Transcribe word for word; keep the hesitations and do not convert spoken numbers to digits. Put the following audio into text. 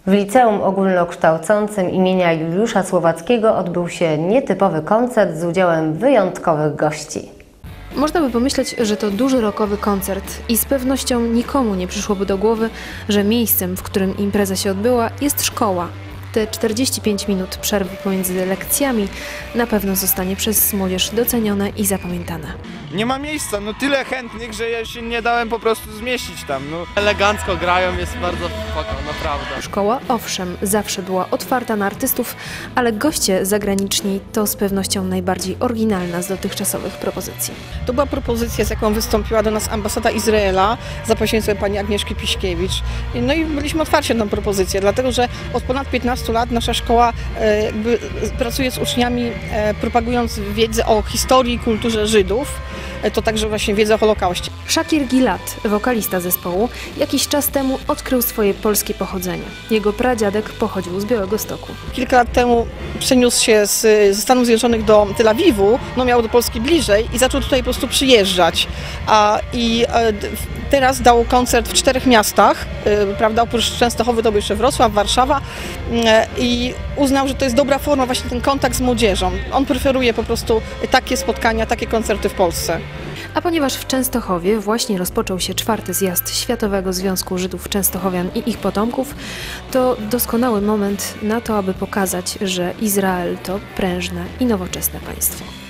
W Liceum Ogólnokształcącym imienia Juliusza Słowackiego odbył się nietypowy koncert z udziałem wyjątkowych gości. Można by pomyśleć, że to duży rockowy koncert i z pewnością nikomu nie przyszłoby do głowy, że miejscem, w którym impreza się odbyła, jest szkoła. Te czterdzieści pięć minut przerwy pomiędzy lekcjami na pewno zostanie przez młodzież docenione i zapamiętane. Nie ma miejsca, no tyle chętnych, że ja się nie dałem po prostu zmieścić tam. No. Elegancko grają, jest bardzo spoko, naprawdę. Szkoła, owszem, zawsze była otwarta na artystów, ale goście zagraniczni to z pewnością najbardziej oryginalna z dotychczasowych propozycji. To była propozycja, z jaką wystąpiła do nas ambasada Izraela za pośrednictwem pani Agnieszki Piśkiewicz. No i byliśmy otwarci na tę propozycję, dlatego że od ponad piętnastu lat nasza szkoła e, jakby pracuje z uczniami, e, propagując wiedzę o historii i kulturze Żydów. To także właśnie wiedza o Holokauście. Shakir Gilad, wokalista zespołu, jakiś czas temu odkrył swoje polskie pochodzenie. Jego pradziadek pochodził z Białegostoku. Kilka lat temu przeniósł się z, ze Stanów Zjednoczonych do Tel Awiwu, no miał do Polski bliżej i zaczął tutaj po prostu przyjeżdżać. A, I e, teraz dał koncert w czterech miastach, e, prawda, oprócz Częstochowy to był jeszcze Wrocław, Warszawa e, i uznał, że to jest dobra forma, właśnie ten kontakt z młodzieżą. On preferuje po prostu takie spotkania, takie koncerty w Polsce. A ponieważ w Częstochowie właśnie rozpoczął się czwarty zjazd Światowego Związku Żydów Częstochowian i ich potomków, to doskonały moment na to, aby pokazać, że Izrael to prężne i nowoczesne państwo.